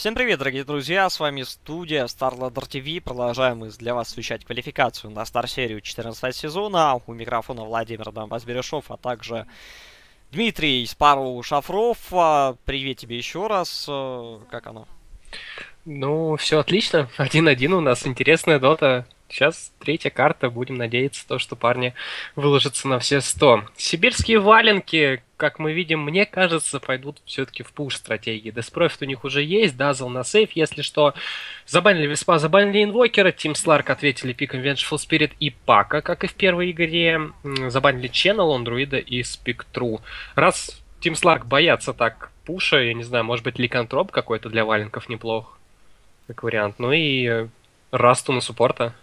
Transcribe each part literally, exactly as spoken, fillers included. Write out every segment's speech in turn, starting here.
Всем привет, дорогие друзья, с вами студия StarLadder ти ви. Продолжаем мы для вас освещать квалификацию на Стар-серию четырнадцатого сезона. У микрофона Владимир Донбасс-Берешов, а также Дмитрий Спару-Шафров. Привет тебе еще раз. Как оно? Ну, все отлично. Один-один у нас интересная дота. Сейчас третья карта. Будем надеяться, то, что парни выложатся на все сто. Сибирские валенки, как мы видим, мне кажется, пойдут все-таки в пуш-стратегии. Деспрофит у них уже есть, Дазл на сейф, если что. Забанили Веспа, забанили Инвокера. Тим Сларк ответили пиком Vengeful Spirit и Пака, как и в первой игре. Забанили Channel, он Друида и Спектру. Раз Тим Сларк боятся так пуша, я не знаю, может быть, ликантроп какой-то для валенков неплох, как вариант. Ну и Расту на суппорта.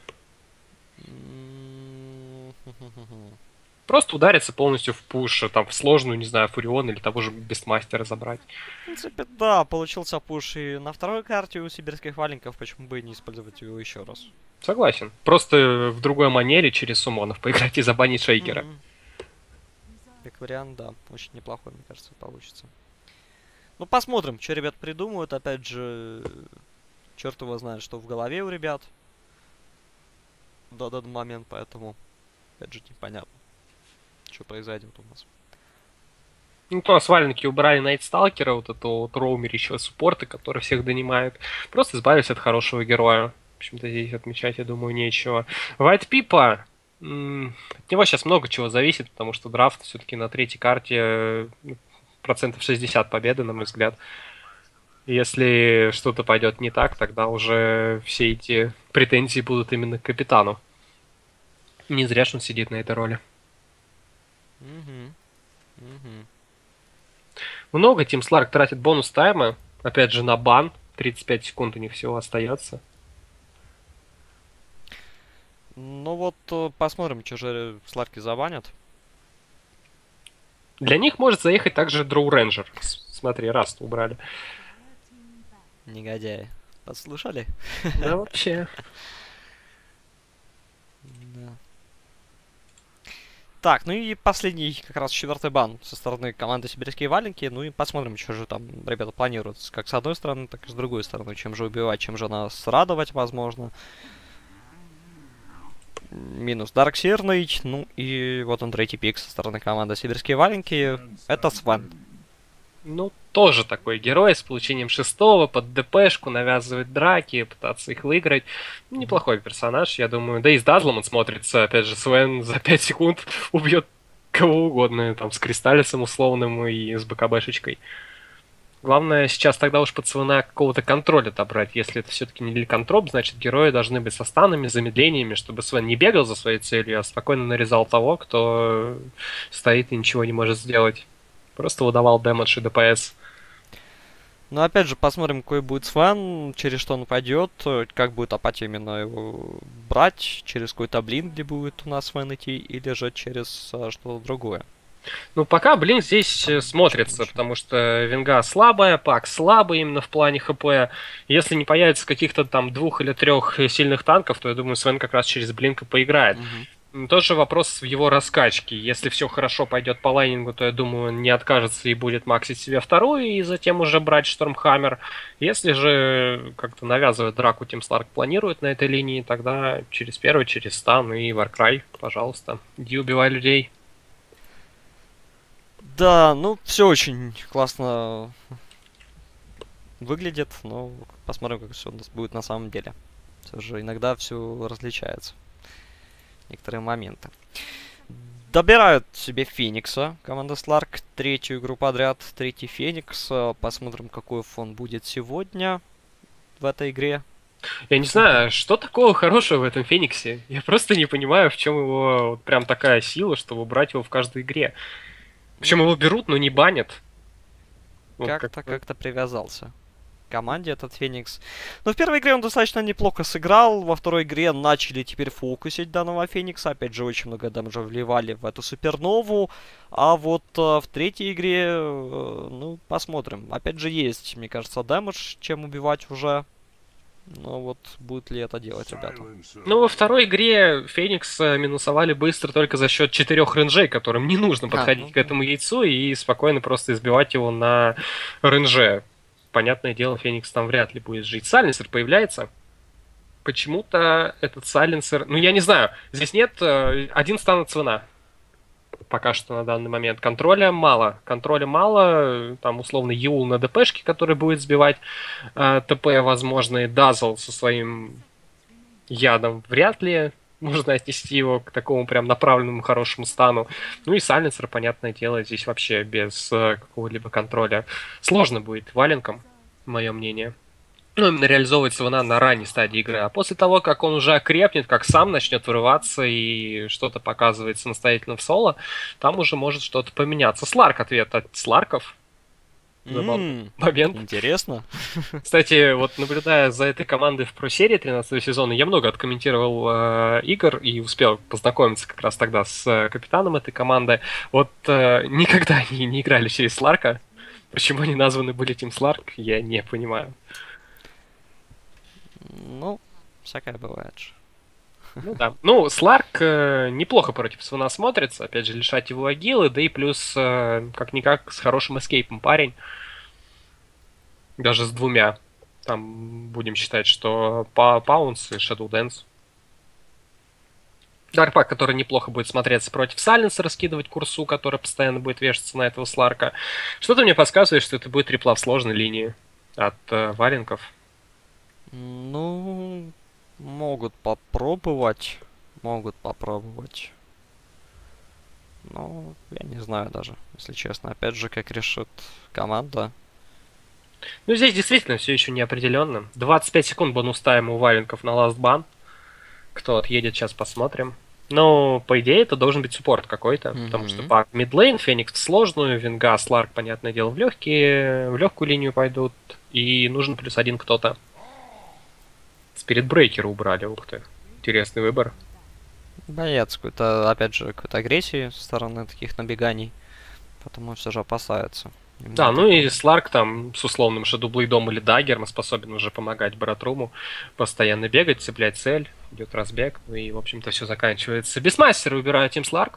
Просто удариться полностью в пуш, там, в сложную, не знаю, Фурион или того же Бестмастера забрать. В принципе, да, получился пуш и на второй карте у сибирских валенков, почему бы и не использовать его еще раз. Согласен. Просто в другой манере через сумонов поиграть и забанить шейкера. Mm-hmm. Как вариант, да, очень неплохой, мне кажется, получится. Ну, посмотрим, что ребят придумают. Опять же, черт его знает, что в голове у ребят до данный момент, поэтому, опять же, непонятно, что произойдет у нас. Ну, у нас валенки убрали Найтсталкера, вот этого вот роумерящего суппорта, который всех донимает. Просто избавились от хорошего героя. В общем-то, здесь отмечать, я думаю, нечего. White Пипа, от него сейчас много чего зависит, потому что драфт все-таки на третьей карте процентов шестьдесят победы, на мой взгляд. Если что-то пойдет не так, тогда уже все эти претензии будут именно к капитану. Не зря ж он сидит на этой роли. Угу. Угу. Много Тим Сларк тратит бонус тайма. Опять же на бан. тридцать пять секунд у них всего остается. Ну вот, посмотрим, что же Сларки забанят. Для них может заехать также Дроу Рейнджер. Смотри, Раст убрали. Негодяи. Подслушали? Да, вообще. Да. Так, ну и последний как раз четвертый бан со стороны команды Сибирские валенки. Ну и посмотрим, что же там ребята планируют. Как с одной стороны, так и с другой стороны. Чем же убивать, чем же нас радовать, возможно. Минус Дарксирный. Ну и вот он третий пик со стороны команды Сибирские валенки. Это Свен. Ну, тоже такой герой с получением шестого, под ДПшку, навязывает драки, пытаться их выиграть. Неплохой персонаж, я думаю. Да и с Дазлом он смотрится, опять же, Свен за пять секунд убьет кого угодно, там, с Кристаллисом условным и с БКБшечкой. Главное сейчас тогда уж под Свена какого-то контроля отобрать. Если это все-таки не ликантроп, значит герои должны быть со станами, замедлениями, чтобы Свен не бегал за своей целью, а спокойно нарезал того, кто стоит и ничего не может сделать. Просто выдавал дэмэдж и ДПС. Ну, опять же, посмотрим, какой будет Свен, через что он пойдет, как будет апатия именно его брать, через какой-то блин, где будет у нас Свен идти, или же через а, что-то другое. Ну, пока, блин, здесь там смотрится, потому что Венга слабая, Пак слабый именно в плане ХП. Если не появится каких-то там двух или трех сильных танков, то я думаю, Свен как раз через блинк и поиграет. Угу. Тоже вопрос в его раскачке. Если все хорошо пойдет по лайнингу, то я думаю, он не откажется и будет максить себе вторую, и затем уже брать Штормхаммер. Если же как-то навязывает драку, Тим Сларк планирует на этой линии, тогда через первый, через стан и Варкрай, пожалуйста, иди убивай людей. Да, ну, все очень классно выглядит, но посмотрим, как все у нас будет на самом деле. Все же иногда все различается. Некоторые моменты. Добирают себе Феникса. Команда Сларк. Третью игру подряд. Третий Феникс. Посмотрим, какой фон будет сегодня в этой игре. Я не знаю, что такого хорошего в этом Фениксе. Я просто не понимаю, в чем его вот прям такая сила, чтобы брать его в каждой игре. Причем его берут, но не банят. Как-то как как-то привязался к команде этот Феникс. Но в первой игре он достаточно неплохо сыграл. Во второй игре начали теперь фокусить данного Феникса. Опять же, очень много дамажа вливали в эту супернову. А вот э, в третьей игре, э, ну, посмотрим. Опять же, есть, мне кажется, дэмэдж, чем убивать уже. Но вот будет ли это делать, ребята? Ну, во второй игре Феникс минусовали быстро только за счет четырех рейнджей, которым не нужно подходить а, ну, к этому яйцу и спокойно просто избивать его на рейнже. понятное дело, Феникс там вряд ли будет жить. Сайленсер появляется. Почему-то этот сайленсер... Ну, я не знаю. Здесь нет... э, Один стан от Свена. Пока что на данный момент. Контроля мало. Контроля мало. Там, условно, Юл на ДПшке, который будет сбивать э, ТП, возможно, и Дазл со своим ядом. Вряд ли можно отнести его к такому прям направленному хорошему стану. Ну и сайленсер, понятное дело, здесь вообще без э, какого-либо контроля сложно будет валенком, мое мнение. Ну, именно реализовывать Свена на ранней стадии игры. А после того, как он уже окрепнет, как сам начнет вырываться и что-то показывает самостоятельно в соло, там уже может что-то поменяться. Сларк, ответ от Сларков. М, Момент. Интересно. Кстати, вот наблюдая за этой командой в про-серии тринадцатого сезона, я много откомментировал э, игр и успел познакомиться как раз тогда с э, капитаном этой команды. Вот э, никогда они не играли через Сларка. Почему они названы были Team Slark, я не понимаю. Ну, всякое бывает же. Ну да. Ну, Сларк э, неплохо против Свена смотрится. Опять же, лишать его агилы, да и плюс, э, как-никак, с хорошим эскейпом парень. Даже с двумя. Там будем считать, что па Паунс и Shadow Dance. Дарпак, который неплохо будет смотреться против Сайленса, раскидывать курсу, который постоянно будет вешаться на этого Сларка. Что-то мне подсказывает, что это будет трипла в сложной линии от э, валенков. Ну, могут попробовать. Могут попробовать. Ну, я не знаю даже, если честно. Опять же, как решит команда. Ну, здесь действительно все еще не определенно. двадцать пять секунд бонус тайма у валенков на ласт бан. Кто отъедет, сейчас посмотрим. Но, по идее, это должен быть суппорт какой-то. Mm-hmm. Потому что по мидлейн Феникс в сложную, Винга, Сларк, понятное дело, в легкие, в легкую линию пойдут. И нужен плюс один кто-то. Спиритбрейкера убрали, ух ты. Интересный выбор. Боец какой-то, опять же, какой-то агрессии со стороны таких набеганий. Потому все же опасаются. Именно да, ну и Сларк там с условным Шадублейдом или Даггером способен уже помогать Братруму постоянно бегать, цеплять цель, идет разбег, ну и, в общем-то, все заканчивается. Бисмастера выбирает Team Slark.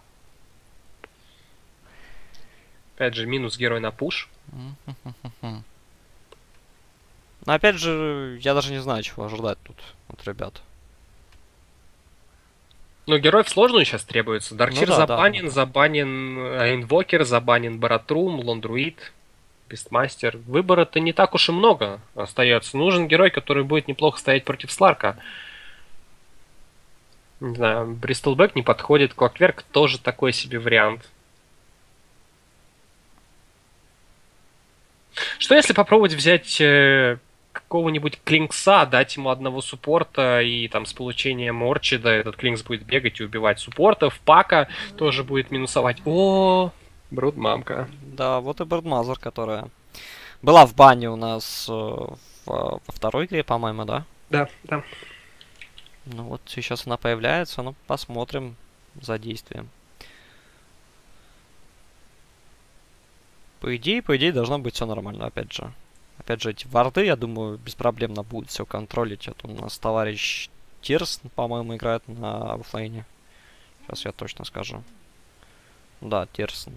Опять же, минус герой на пуш. Но опять же, я даже не знаю, чего ожидать тут от ребят. Ну, герой в сложную сейчас требуется. Даркчир ну, да, забанен, да, да. забанен Инвокер, забанен Баратрум, Лондруид, Бестмастер. Выбора-то не так уж и много остается. Нужен герой, который будет неплохо стоять против Сларка. Не знаю, Бристолбэк не подходит, Клокверк тоже такой себе вариант. Что если попробовать взять э, какого-нибудь Клинкса, дать ему одного суппорта, и там с получением Орчида этот Клинкс будет бегать и убивать суппортов, Пака тоже будет минусовать. О, Брудмамка. Да, вот и Брудмазер, которая была в бане у нас э, в, во второй игре, по-моему, да? Да, да. Ну вот сейчас она появляется, ну посмотрим за действием. По идее, по идее, должно быть все нормально, опять же. Опять же, эти варды, я думаю, беспроблемно будет все контролить. Это у нас товарищ Тирс, по-моему, играет на оффлейне. Сейчас я точно скажу. Да, Тирсон.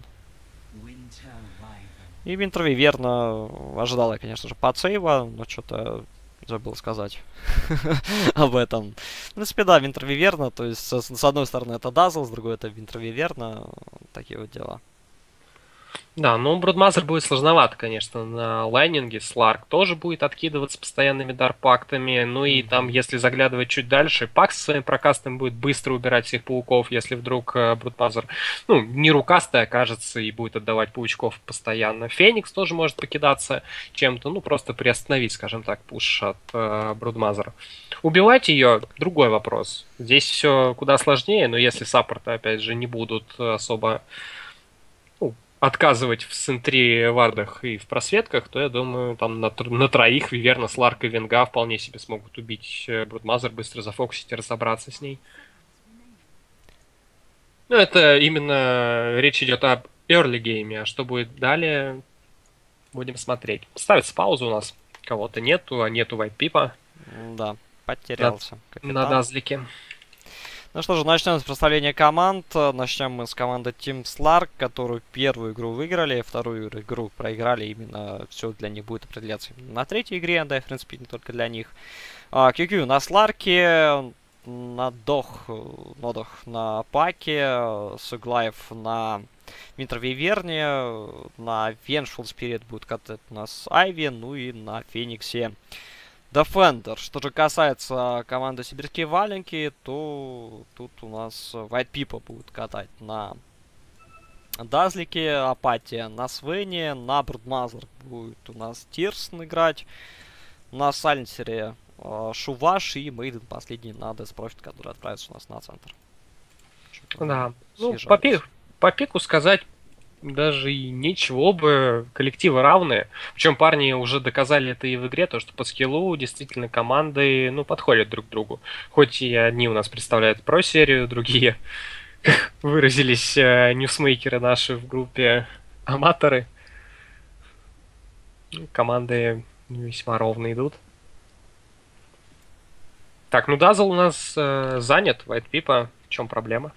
И Винтер Виверна ожидала, конечно же, подсейва, но что-то забыл сказать об этом. В принципе, да, Винтер Виверна, то есть с, с одной стороны это Дазл, с другой это Винтер Виверна, такие вот дела. Да, ну Брудмазер будет сложновато, конечно, на лайнинге. Сларк тоже будет откидываться постоянными дарпактами. Ну и там, если заглядывать чуть дальше, Пак со своим прокастом будет быстро убирать всех пауков, если вдруг э, Брудмазер, ну, не рукастый окажется и будет отдавать паучков постоянно. Феникс тоже может покидаться чем-то, ну, просто приостановить, скажем так, пуш от э, Брудмазера. Убивать ее — другой вопрос. Здесь все куда сложнее, но если саппорты, опять же, не будут особо отказывать в центре вардах и в просветках, то я думаю, там на, на троих Виверна, Сларк и Венга вполне себе смогут убить Брудмазер, быстро зафокусить и разобраться с ней. Ну, это именно речь идет об early гейме, а что будет далее, будем смотреть. Ставится пауза у нас, кого-то нету, а нету вайтпипа. Да, потерялся. На, на Дазлике. Ну что же, начнем с представления команд. Начнем мы с команды Team Slark, которую первую игру выиграли, вторую игру проиграли. Именно все для них будет определяться на третьей игре, да и в принципе не только для них. кью кью на Сларке, Надох, Нодох на Паке, Суглаев на Винтер Виверне, на Vengeful Spirit будет катать у нас Айви, ну и на Фениксе Defender. Что же касается команды Сибирские Валенки, то тут у нас White People будет катать на Дазлике, Апатия на Свене, на Брудмазер будет у нас Тирсон играть, на Сайленсере э, Шуваш и Мейден последний на Death Profit, который отправится у нас на центр. Да, ну по, пи по пику сказать даже и ничего бы, коллективы равные. Причем парни уже доказали это и в игре, то что по скиллу действительно команды, ну, подходят друг к другу. Хоть и одни у нас представляют про-серию, другие, как выразились э, ньюсмейкеры наши в группе, аматоры. Команды весьма ровно идут. Так, ну Дазл у нас э, занят, White Pipa, в чем проблема?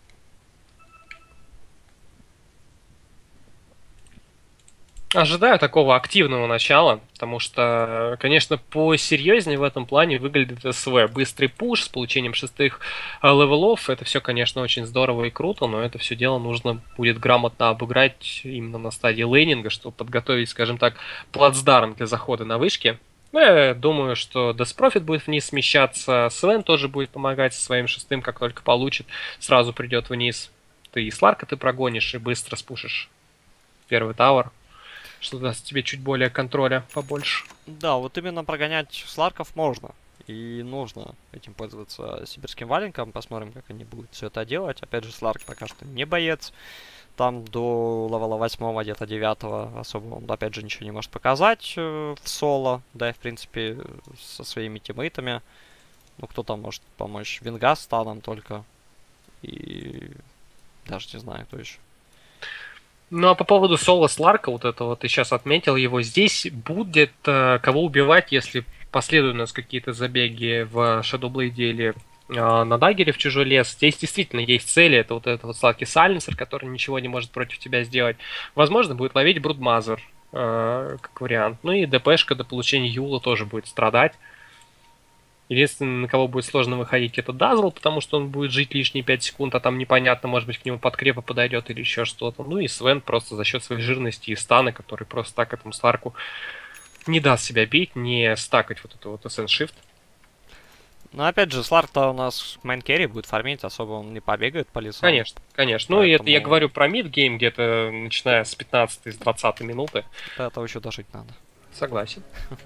Ожидаю такого активного начала, потому что, конечно, посерьезнее в этом плане выглядит СВ. Быстрый пуш с получением шестых э, левелов, это все, конечно, очень здорово и круто, но это все дело нужно будет грамотно обыграть именно на стадии лейнинга, чтобы подготовить, скажем так, плацдарм для захода на вышки. Ну, я думаю, что Death Profit будет вниз смещаться, Свен тоже будет помогать со своим шестым, как только получит, сразу придет вниз. Ты и Сларка ты прогонишь и быстро спушишь первый тавер, что даст тебе чуть более контроля побольше. Да, вот именно прогонять Сларков можно. И нужно этим пользоваться сибирским валенком. Посмотрим, как они будут все это делать. Опять же, Сларк пока что не боец. Там до левела восьмого, где-то девятого особо он, опять же, ничего не может показать э, в соло. Да и, в принципе, со своими тиммейтами. Ну, кто там может помочь? Вингас станом только. И даже не знаю, кто еще. Ну а по поводу соло Сларка, вот это вот ты сейчас отметил его, здесь будет э, кого убивать, если последуют у нас какие-то забеги в Shadowblade или э, на Даггере в чужой лес. Здесь действительно есть цели, это вот этот вот сладкий Сайленсер, который ничего не может против тебя сделать. Возможно, будет ловить Брудмазер, э, как вариант. Ну и ДПшка до получения Юла тоже будет страдать. Единственное, на кого будет сложно выходить, это Дазл, потому что он будет жить лишние пять секунд, а там непонятно, может быть, к нему подкрепа подойдет или еще что-то. Ну и Свен просто за счет своей жирности и стана, который просто так этому Сларку не даст себя бить, не стакать вот это вот эс эн-shift. Ну, опять же, Сларк-то у нас мейн-керри будет фармить, особо он не побегает по лесу. Конечно, конечно. Поэтому... Ну и это я говорю про мид-гейм, где-то начиная с пятнадцатой, с двадцатой минуты. До этого еще дожить надо. Согласен.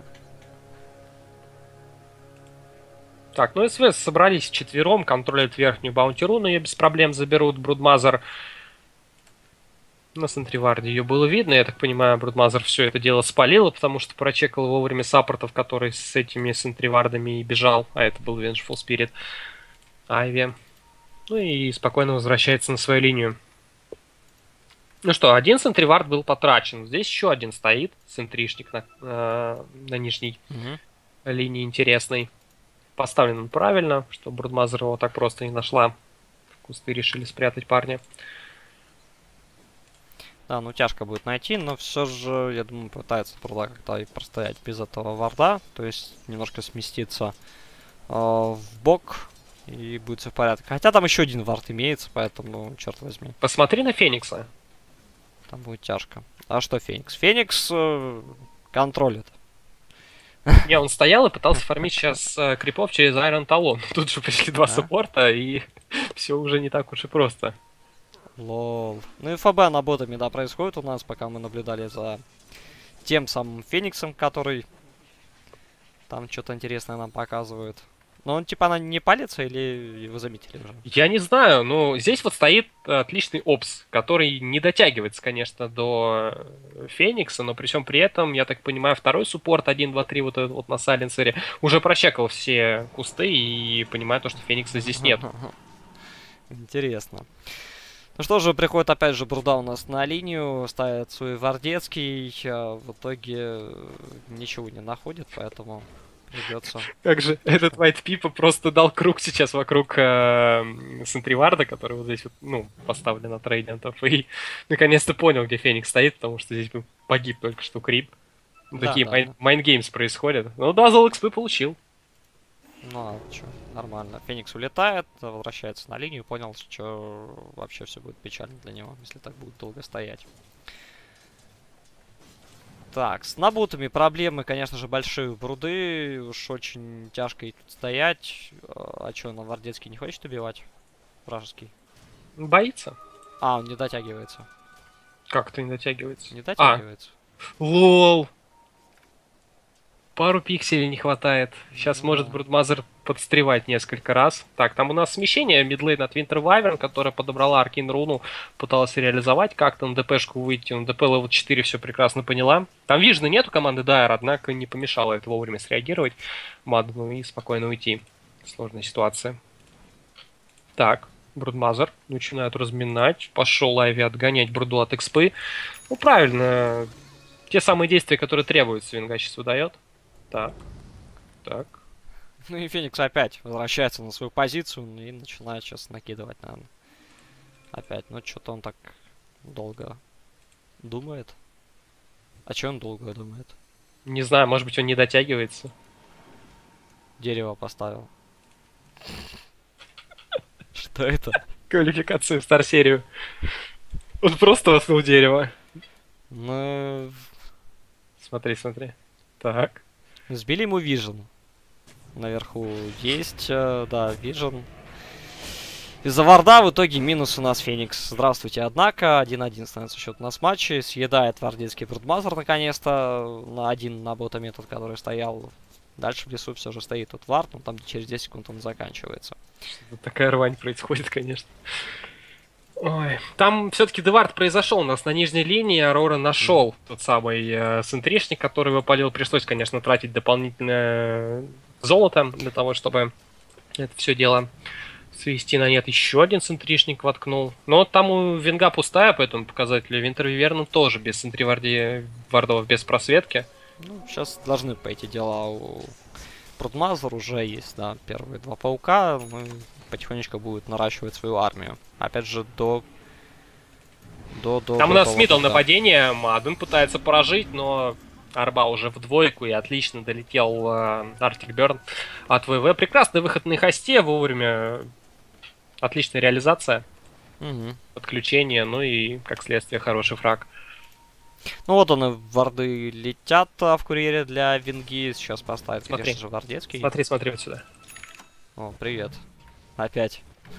Так, ну СВ собрались вчетвером, контролят верхнюю баунти-ру, но ее без проблем заберут. Брудмазер на Сентриварде ее было видно, я так понимаю, Брудмазер все это дело спалила, потому что прочекал вовремя саппортов, который с этими Сентривардами и бежал, а это был Vengeful Spirit Айви. Ну и спокойно возвращается на свою линию. Ну что, один Сентривард был потрачен, здесь еще один стоит, сентришник на, э, на нижней Угу. линии интересный. Поставлен он правильно, что Брудмазер его так просто не нашла. Кусты решили спрятать парня. Да, ну тяжко будет найти, но все же, я думаю, пытается Бруда как-то и простоять без этого варда. То есть немножко сместиться э, в бок, и будет все в порядке. Хотя там еще один вард имеется, поэтому, черт возьми. Посмотри на Феникса. Там будет тяжко. А что Феникс? Феникс э, контролит. Не, он стоял и пытался фармить сейчас э, крипов через Iron Talon. Тут же пришли два саппорта, и все уже не так уж и просто. Лол. Ну и ФБ на ботами, да, происходит у нас, пока мы наблюдали за тем самым Фениксом, который там что-то интересное нам показывает. Но он типа она не палится или вы заметили уже? Я не знаю, но здесь вот стоит отличный опс, который не дотягивается, конечно, до Феникса, но при всем при этом, я так понимаю, второй суппорт один, два, три вот, вот на Сайленсере уже прочекал все кусты и понимает то, что Феникса здесь нет. Интересно. Ну что же, приходит опять же Бруда у нас на линию, ставит свой Вардецкий, а в итоге ничего не находит, поэтому Придется. Как же этот White Пипа просто дал круг сейчас вокруг э, Сентриварда, который вот здесь вот, ну, поставлен от Рейдиантов, и наконец-то понял, где Феникс стоит, потому что здесь бы погиб только что Крип. Ну, Да, такие да, майн- да. майнгеймс происходят. Ну, Дазл икс пи получил. Ну, а чё, нормально. Феникс улетает, возвращается на линию, понял, что вообще все будет печально для него, если так будет долго стоять. Так, с набутами проблемы, конечно же, большие у Бруды. Уж очень тяжко ей тут стоять. А чё, на Вардецкий не хочет убивать? Вражеский. Боится. А, он не дотягивается. Как-то не дотягивается. Не А, дотягивается. лол. Пару пикселей не хватает. Сейчас Ну может да. Брудмазер подстревать несколько раз. Так, там у нас смещение. Мидлейн от Винтер Вайверн, которая подобрала Аркейн Руну, пыталась реализовать как-то на ДПшку выйти. На ДП левел четыре все прекрасно поняла. Там вижны нету команды Дайер, однако не помешало это вовремя среагировать Мадну и спокойно уйти. Сложная ситуация. Так, Брудмазер начинают разминать. Пошел Лайви отгонять Бруду от экспы. Ну, правильно. Те самые действия, которые требуются, Винга сейчас выдает. Так, так. Ну и Феникс опять возвращается на свою позицию и начинает сейчас накидывать, наверное. Опять. Ну, что-то он так долго думает. А что он долго думает? Не знаю, может быть, он не дотягивается. Дерево поставил. Что это? Квалификацию в Стар-серию. Он просто воткнул дерево. Ну, Смотри, смотри. Так. сбили ему Vision. Наверху есть, э, да, Vision. Из-за варда в итоге минус у нас Феникс. Здравствуйте, однако. один-один становится счет у нас в матче. Съедает вардецкий Брудмазер наконец-то. На один на бота метод, который стоял. Дальше в лесу все же стоит тут вард, но там через десять секунд он заканчивается. Что-то такая рвань происходит, конечно. Ой. Там все-таки девард произошел у нас на нижней линии. Арора нашел mm. тот самый э, центришник, который выпалил. Пришлось, конечно, тратить дополнительное золото для того, чтобы это все дело свести на нет. Еще один центришник воткнул. Но там у Винга пустая по этому показателю. Винтер Виверну тоже без центриварди вардов, без просветки. Ну, сейчас должны пойти дела у Брудмазер. Уже есть, да, первые два паука. Мы потихонечку будет наращивать свою армию. Опять же, до... до, до Там до у нас того, мидл когда... нападение. Мадун пытается поражить, но Арба уже в двойку и отлично долетел Артик э, Берн от ВВ. Прекрасный выход на хосте, вовремя отличная реализация. Угу. Подключение, ну и, как следствие, хороший фраг. Ну вот он и варды летят а, в курьере для Винги. Сейчас поставит, Смотри. конечно же, вардецкий. Смотри, смотри вот сюда. О, привет. Опять.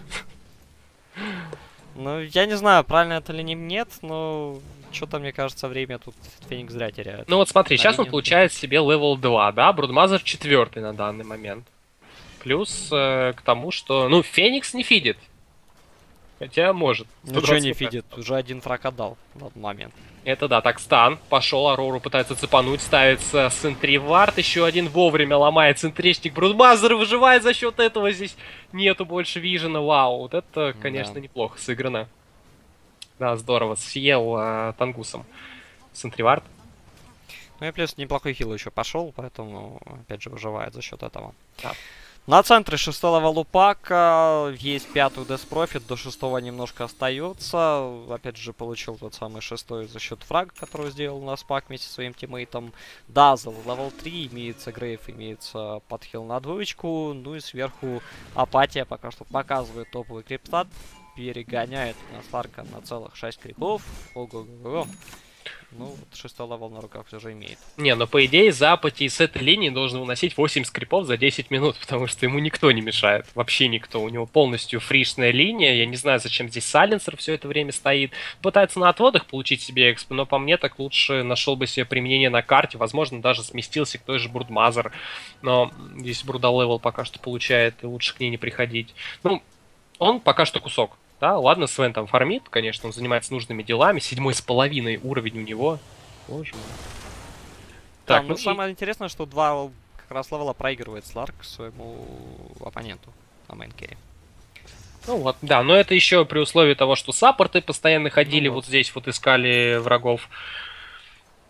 Ну, я не знаю, правильно это или не нет, но что-то, мне кажется, время тут Феникс зря теряет. Ну вот смотри, сейчас он линию. получает себе левел два, да? Брудмазер четвертый на данный момент. Плюс э, к тому, что... Ну, Феникс не фидит. Хотя может. Ну что не фидит, уже один фраг отдал в этот момент. Это да, так стан. Пошел, Арору пытается цепануть, ставится Сентривард. Еще один вовремя ломает центричник. Брудмазер выживает за счет этого. Здесь нету больше вижена. Вау, вот это, конечно, да. Неплохо сыграно. Да, здорово. Съел э, Тангусом Сентривард. Ну и плюс неплохой хил еще пошел, поэтому, опять же, выживает за счет этого. Да. На центре шестого лупака есть пятую Death Profit, до шестого немножко остается. Опять же, получил тот самый шестой за счет фрага, который сделал у нас пак вместе со своим тиммейтом. Дазл, левел три, имеется Грейв, имеется подхил на двоечку. Ну и сверху Апатия пока что показывает топовый криптат. Перегоняет на Сларка на целых шесть крипов. Ого-го-го. Ну, вот шестой левел на руках все же имеет. Не, но по идее за Апатии с этой линии должен выносить восемь скрипов за десять минут, потому что ему никто не мешает. Вообще никто. У него полностью фришная линия. Я не знаю, зачем здесь Сайленсер все это время стоит. Пытается на отводах получить себе эксп, но по мне так лучше нашел бы себе применение на карте. Возможно, даже сместился к той же Брудмазер. Но здесь Бруда левел пока что получает, и лучше к ней не приходить. Ну, он пока что кусок. Да, ладно, Свен там фармит, конечно, он занимается нужными делами. Седьмой с половиной уровень у него. Боже мой. Так, Так, ну, ну самое и... интересное, что два как раз левела проигрывает Сларк своему оппоненту на мейнкере. Ну вот, да, но это еще при условии того, что саппорты постоянно ходили, ну, вот. вот здесь вот искали врагов.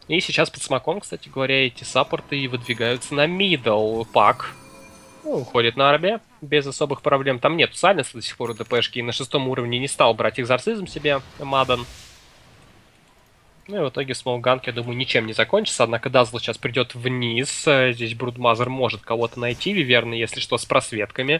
И сейчас под смоком, кстати говоря, эти саппорты и выдвигаются на мидл. Пак ну, уходит на арбе без особых проблем. Там нет сайленса до сих пор у ДПшки. И на шестом уровне не стал брать экзорцизм себе Мадан. Ну и в итоге смолганк, я думаю, ничем не закончится. Однако Дазл сейчас придет вниз. Здесь Брудмазер может кого-то найти. Виверна, если что, с просветками.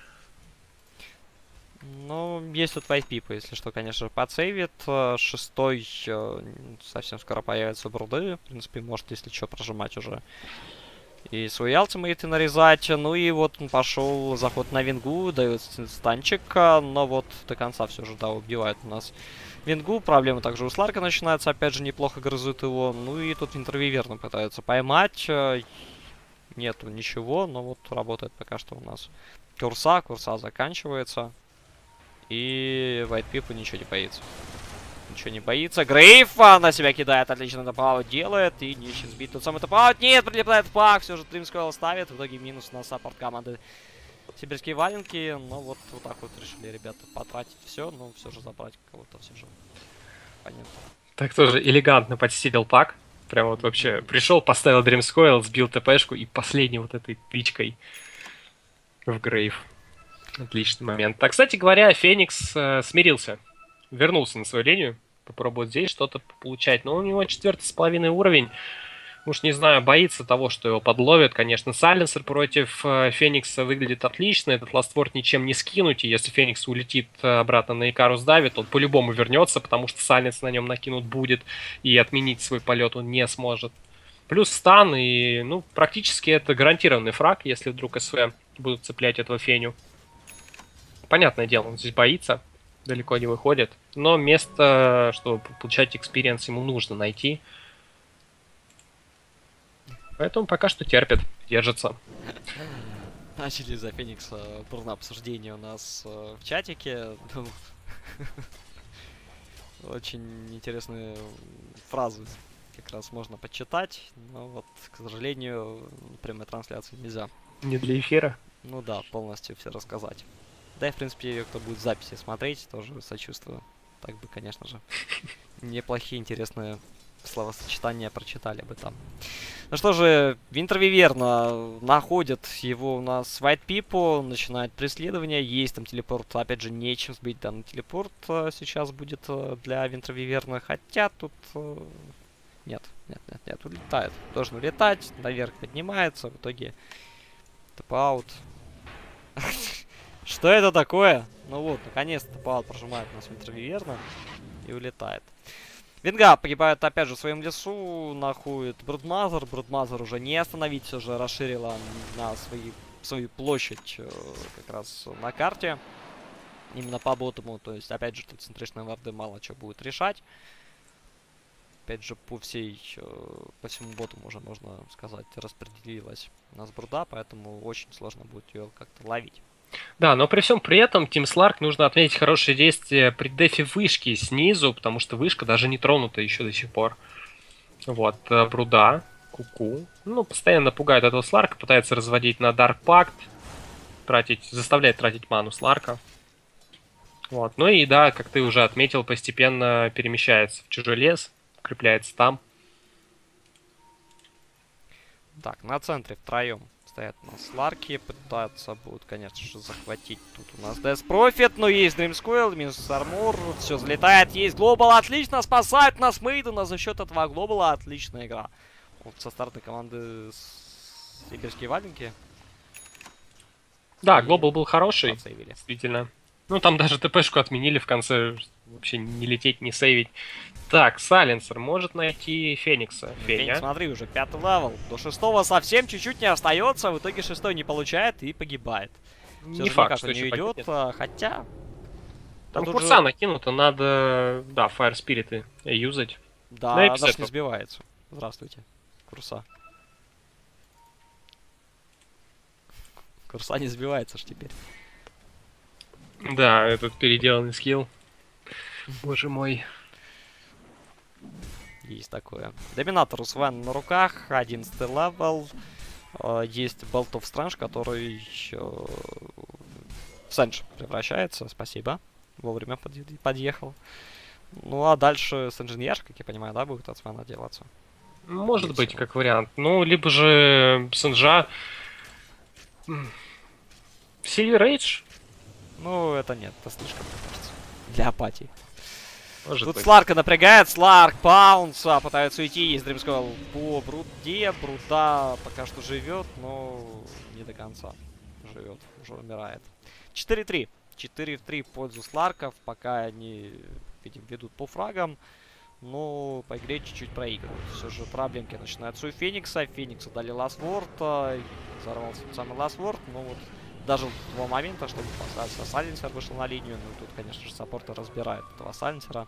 Ну, есть тут White People, если что, конечно же, подсейвит. Шестой совсем скоро появится Бруды. В принципе, может, если что, прожимать уже. И свои алтимейты нарезать. Ну и вот он пошел заход на Вингу, дает станчик. Но вот до конца все же, да, убивает у нас Вингу. Проблемы также у Сларка начинаются. Опять же, неплохо грызут его. Ну и тут Винтервиверна пытаются поймать. Нету ничего, но вот работает пока что у нас Курса. Курса заканчивается. И White People ничего не боится. Ничего не боится. Грейв на себя кидает. Отлично топаут делает. И нечем сбить тот самый топаут. Нет, прилепляет пак. Все же Дримскойл ставит. В итоге минус на саппорт команды Сибирские валенки. Но вот, вот так вот решили ребята потратить все. Но все же забрать кого-то все же. Понятно. Так тоже элегантно подстилил пак. Прям вот вообще пришел, поставил Дримскойл, сбил ТПшку и последней вот этой тычкой в Грейв. Отличный момент. Так, кстати говоря, Феникс э, смирился. Вернулся на свою линию. Попробует здесь что-то получать. Но у него четвертый с половиной уровень. Уж не знаю, боится того, что его подловят. Конечно, Сайленсер против э, Феникса выглядит отлично. Этот ластворд ничем не скинуть. И если Феникс улетит э, обратно на Икарус давит, он по-любому вернется, потому что Сайленс на нем накинут будет. И отменить свой полет он не сможет. Плюс стан. И, ну, практически это гарантированный фраг, если вдруг СВ будут цеплять этого Феню. Понятное дело, он здесь боится, далеко не выходит. Но место, чтобы получать экспириенс, ему нужно найти. Поэтому пока что терпит, держится. Начали за Феникса бурное обсуждение у нас э, в чатике. Очень интересные фразы как раз можно почитать. Но вот, к сожалению, прямой трансляции нельзя. Не для эфира? Ну да, полностью все рассказать. Да и, в принципе, кто будет записи смотреть, тоже сочувствую. Так бы, конечно же, неплохие, интересные словосочетания прочитали бы там. Ну что же, Винтервиверна находит его у нас White People, начинает преследование, есть там телепорт, опять же, нечем сбить данный телепорт сейчас будет для Винтервиверна, хотя тут... Нет, нет, нет, нет, улетает. Должен улетать, наверх поднимается, в итоге топ-аут. Что это такое? Ну вот, наконец-то Паут прожимает нас Винтервиверна и улетает. Винга погибает опять же в своем лесу, находит Брудмазер. Брудмазер уже не остановить, все же расширила на свои, свою площадь как раз на карте. Именно по ботому, то есть опять же тут центричные варды мало что будет решать. Опять же по всей, по всему ботому уже, можно сказать, распределилась у нас Бруда, поэтому очень сложно будет ее как-то ловить. Да, но при всем при этом Team Slark нужно отметить хорошие действия при дефе вышки снизу, потому что вышка даже не тронута еще до сих пор. Вот, Бруда, Куку. Ну, постоянно пугает этого Сларка, пытается разводить на Dark Pact, тратить, заставляет тратить ману Сларка. Вот, ну и да, как ты уже отметил, постепенно перемещается в чужой лес, укрепляется там. Так, на центре втроем стоят у нас Сларки, пытаются будут, конечно же, захватить тут у нас Death Prophet, но есть Дримскойл, минус армор, все взлетает, есть Глобал, отлично, спасает нас Мейден, а за счет этого Глобала отличная игра. Вот со старта команды Сибирские валенки. Да, Глобал был хороший, подсейвили. Действительно. Ну, там даже ТПшку отменили в конце, вообще не лететь, не сейвить. Так, Сайленсер может найти Феникса. Феня. Феникс, смотри, уже пятый левел. До шестого совсем чуть-чуть не остается. В итоге шестой не получает и погибает. Не факт, что не идет, а, хотя... Там курса же... накинуто, надо, да, Fire Spirit юзать. Да, да даже не сбивается. Здравствуйте, курса. Курса не сбивается ж теперь. Да, этот переделанный скилл. Боже мой. Есть такое. Доминатор у Свен на руках, одиннадцатый левел. Есть Belt of Strange, который еще в Сэндж превращается. Спасибо. Вовремя подъехал. Ну а дальше с инженер, как я понимаю, да, будет от Свена делаться. Может быть, как вариант. Ну, либо же Сенджа... Сильвер Эйдж? Ну, это нет, это слишком, мне кажется, для апатии. Может Тут быть. Сларка напрягает, Сларк, Паунса, пытается уйти, есть Дримскол по Бруде, Бруда пока что живет, но не до конца живет, уже умирает. четыре три. четыре три в пользу Сларков, пока они, видим, ведут по фрагам, но по игре чуть-чуть проигрывают. Все же проблемки начинаются у Феникса, Феникса дали ластворд, взорвался самый ластворд, но вот даже два момента, чтобы поставиться, Сайленсер вышел на линию. Ну, тут, конечно же, саппорты разбирают этого Сайленсера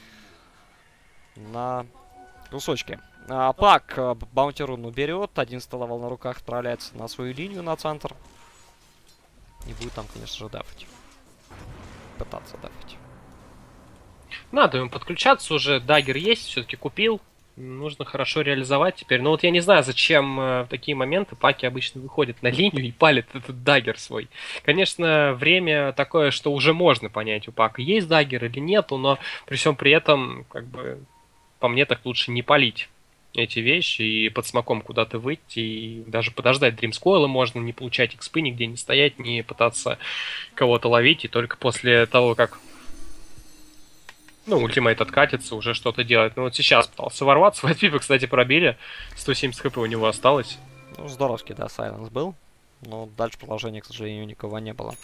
на кусочки. А, Пак а, Баунти-руну берет. Один столовал на руках, отправляется на свою линию, на центр. И будет там, конечно же, дафать. Пытаться дафать. Надо ему подключаться уже. Даггер есть, все-таки купил. Нужно хорошо реализовать теперь. Но вот я не знаю, зачем э, в такие моменты Паки обычно выходят на линию и палят этот даггер свой. Конечно, время такое, что уже можно понять, у Пака есть даггер или нету, но при всем при этом, как бы, по мне, так лучше не палить эти вещи и под смоком куда-то выйти, и даже подождать Дримскойла можно, не получать экспы, нигде не стоять, не пытаться кого-то ловить, и только после того, как ну, ультимейт откатится, уже что-то делать. Ну, вот сейчас пытался ворваться. Вайтпипа, кстати, пробили. сто семьдесят хп у него осталось. Ну, здоровский, да, Сайленс был. Но дальше продолжения, к сожалению, никого не было.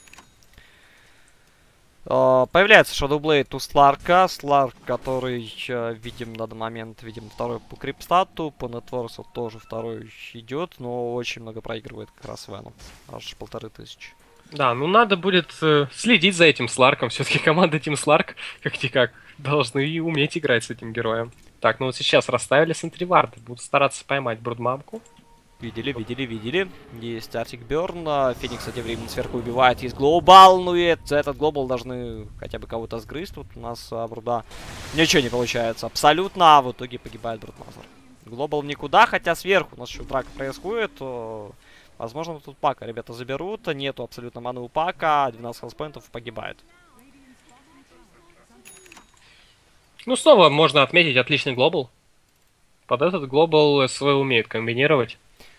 Uh, появляется Shadowblade у Сларка. Сларк, который, uh, видим, на данный момент, видим, второй по крипстату. По нетворсу тоже второй идет, но очень много проигрывает как раз Вену. Аж полторы тысячи. Да, ну надо будет э, следить за этим Сларком. Все-таки команда Team Slark, как-никак, должны и уметь играть с этим героем. Так, ну вот сейчас расставили сентриварды. Будут стараться поймать брудмамку. Видели, видели, видели. Есть Артик Бёрн. Феникс тем временем сверху убивает. Есть Глобал. Ну и за этот Глобал должны хотя бы кого-то сгрызть. Тут у нас а, Бруда ничего не получается. Абсолютно. А в итоге погибает Брудмазер. Глобал никуда, хотя сверху у нас еще драка происходит. Возможно, тут Пака ребята заберут. Нету абсолютно маны у Пака. двенадцать хелспоинтов погибает. Ну, снова можно отметить отличный глобал. Под этот глобал СВ умеет комбинировать.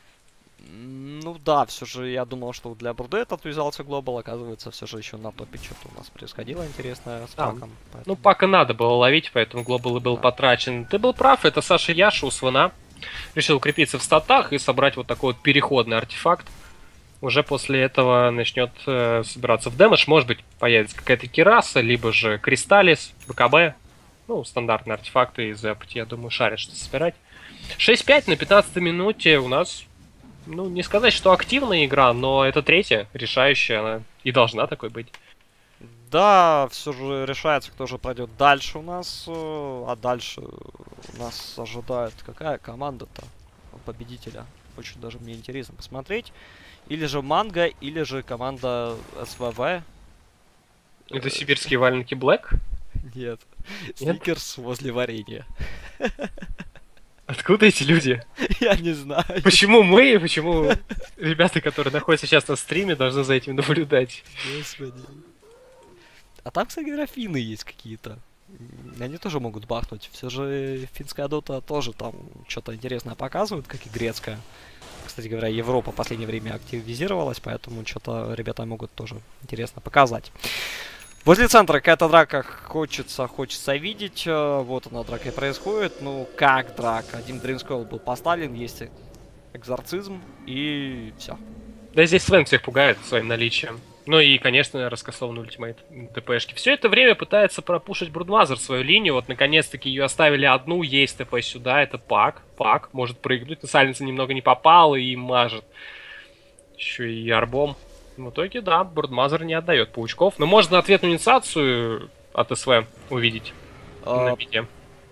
Ну да, все же я думал, что для Бруды этот взялся глобал. Оказывается, все же еще на топе что-то у нас происходило интересное с да. Паком. Поэтому... Ну, Пака надо было ловить, поэтому глобал и был да. потрачен. Ты был прав, это Саша Яша у Свена. Решил укрепиться в статах и собрать вот такой вот переходный артефакт. Уже после этого начнет э, собираться в дэмэдж. Может быть, появится какая-то Кираса, либо же Кристаллис, БКБ. Ну, стандартные артефакты из Эпти, я думаю, шарят, что собирать. шесть пять на пятнадцатой минуте у нас, ну, не сказать, что активная игра, но это третья, решающая, она и должна такой быть. Да, все же решается, кто же пройдет дальше у нас. А дальше у нас ожидает какая команда-то победителя. Очень даже мне интересно посмотреть. Или же Манго, или же команда СВВ. Это сибирские валенки Блэк? Нет. Сникерс возле варенья. Откуда эти люди? Я не знаю. Почему мы, почему ребята, которые находятся сейчас на стриме, должны за этим наблюдать? Господи. А там, кстати говоря, финны есть какие-то. Они тоже могут бахнуть. Все же финская дота тоже там что-то интересное показывает, как и грецкая. Кстати говоря, Европа в последнее время активизировалась, поэтому что-то ребята могут тоже интересно показать. Возле центра какая-то драка хочется, хочется видеть. Вот она, драка и происходит. Ну, как драка? Один Дримскойл был поставлен, есть экзорцизм и все. Да, здесь Свен всех пугает своим наличием. Ну и, конечно, раскасованный ультимейт ТПшки. Все это время пытается пропушить Брудмазер свою линию. Вот, наконец-таки, ее оставили одну. Есть ТП сюда. Это Пак. Пак может прыгнуть. На Сайленса немного не попал и мажет. Еще и арбом. В итоге, да, Брудмазер не отдает паучков. Но можно ответную инициацию от СВ увидеть а... на миде.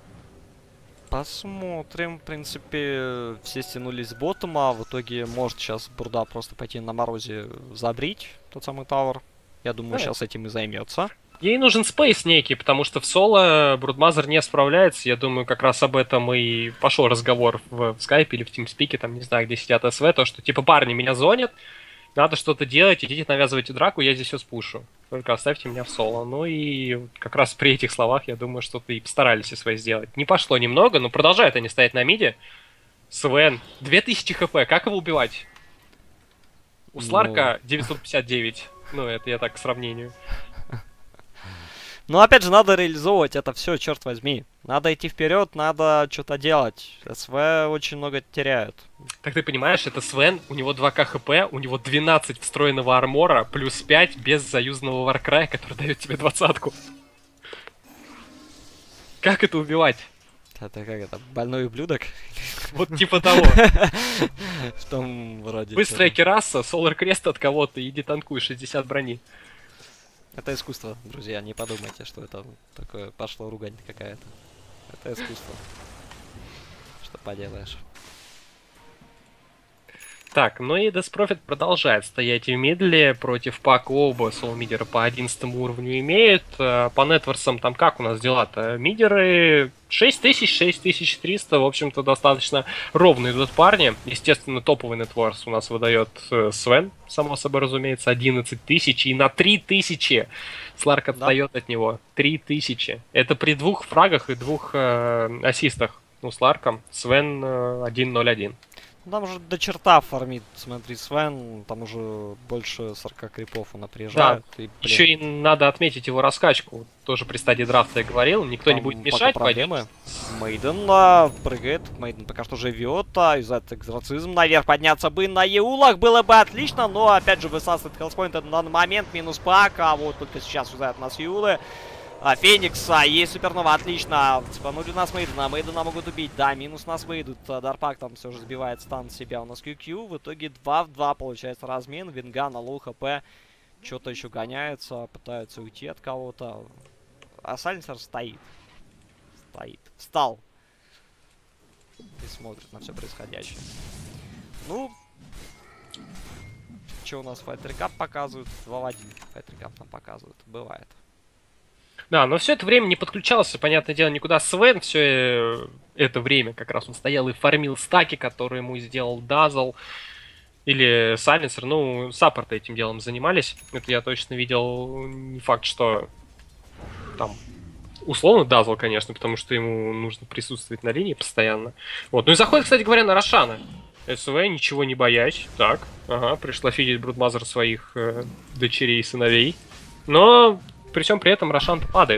Посмотрим. В принципе, все стянулись с ботома. В итоге может сейчас Бруда просто пойти на морозе забрить тот самый тавер. Я думаю, да. Сейчас этим и займется. Ей нужен спейс некий, потому что в соло Брудмазер не справляется. Я думаю, как раз об этом и пошел разговор в, в скайпе или в тимспике, там не знаю, где сидят СВ, то, что типа парни меня зонят, надо что-то делать, идите навязывайте драку, я здесь все спушу. Только оставьте меня в соло. Ну и как раз при этих словах, я думаю, что-то и постарались СВ сделать. Не пошло немного, но продолжают они стоять на миде. Свен, две тысячи хп, как его убивать? У Сларка девятьсот пятьдесят девять. Ну, это я так к сравнению. Ну, опять же, надо реализовывать это все, черт возьми. Надо идти вперед, надо что-то делать. СВ очень много теряют. Так ты понимаешь, это Свен, у него два ка хп, у него двенадцать встроенного армора, плюс пять без заюзанного варкрая, который дает тебе двадцатку. Как это убивать? Это как это, больной ублюдок? Вот типа того. В том вроде. Быстрая кераса, Солар Крест от кого-то, иди танкуй, шестьдесят брони. Это искусство, друзья, не подумайте, что это такое пошло ругань какая-то. Это искусство. Что поделаешь. Так, ну и Деспрофит продолжает стоять в мидле против Пака. Оба соло-мидера по одиннадцатому уровню имеют. По нетворсам там как у нас дела-то? Мидеры шесть тысяч, шесть тысяч триста, в общем-то достаточно ровно идут парни. Естественно, топовый нетворс у нас выдает Свен, само собой разумеется, одиннадцать тысяч. И на три тысячи Сларк отстает да. от него. три тысячи. Это при двух фрагах и двух э, ассистах у Сларка. Свен э, один ноль один. Там уже до черта фармит, смотри, Свен, там уже больше сорока крипов он приезжает. Да, и, еще и надо отметить его раскачку. Тоже при стадии драфта я говорил, никто там не будет мешать. Проблемы. Мейден а, прыгает, Мейден пока что живет, а юзает экзорцизм, наверх подняться бы на Еулах было бы отлично, но опять же высасывает хелспоинт на данный момент, минус пак, а вот только сейчас юзает нас Еулы. А, Феникса, есть супернова, отлично. Цепанули у нас Мейдена, Мейдена могут убить, да, минус нас выйдут. Дарпак там все же сбивает стан себя, у нас кью кью, в итоге два в два получается размен, Винга на лоу хп, что-то еще гоняется, пытаются уйти от кого-то. А Сайленсер стоит, стоит, встал и смотрит на все происходящее. Ну, что у нас Fight Recap показывают, два в один Fight Recap нам показывают, бывает. Да, но все это время не подключался, понятное дело, никуда Свен. Все это время как раз он стоял и фармил стаки, которые ему сделал Дазл или Сайленсер. Ну, саппорты этим делом занимались. Это я точно видел. Не факт, что там условно Дазл, конечно, потому что ему нужно присутствовать на линии постоянно. Вот. Ну и заходит, кстати говоря, на Рошана. СВ, ничего не боясь. Так, ага, пришла фидить Брудмазер своих э, дочерей и сыновей. Но... При всем при этом Рошан падает.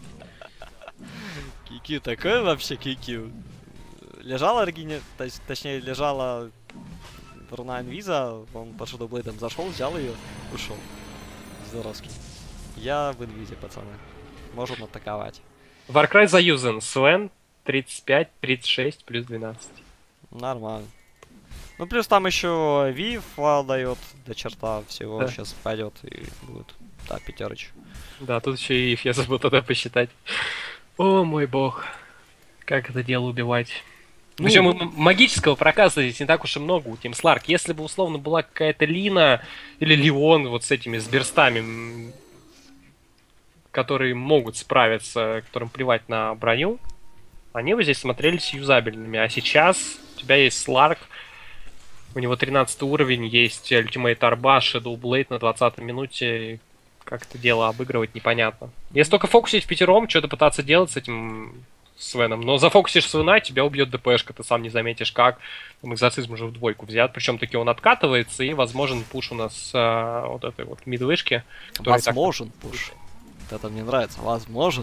Кики такой вообще Кики. Лежала Регине, точ, точнее лежала руна инвиза, он под Шадоублейдом зашел, взял ее, ушел. Здоровский. Я в инвизе, пацаны. Можем атаковать. Warcry заюзан. Свен тридцать пять, тридцать шесть, плюс двенадцать. Нормально. Ну плюс там еще Вив дает до черта всего, да. Сейчас пойдет и будет, да, пятерочка. Да, тут еще и Ив, я забыл тогда посчитать. О мой бог. Как это дело убивать. Ну, причем магического проказа здесь не так уж и много у Team Slark. Если бы условно была какая-то Лина или Леон вот с этими, с берстами, которые могут справиться, которым плевать на броню, они бы здесь смотрелись юзабельными. А сейчас у тебя есть Slark, у него тринадцатый уровень, есть Ultimate Arba, Shadow Blade на двадцатой минуте. Как это дело обыгрывать, непонятно. Если только фокусить в пятером, что-то пытаться делать с этим Свеном. Но зафокусишь Свена, тебя убьет ДПшка, ты сам не заметишь как. Там экзорцизм уже в двойку взят. Причем таки он откатывается, и возможен пуш у нас а, вот этой вот мидвышки. Возможен так... пуш. Вот это мне нравится. Возможен.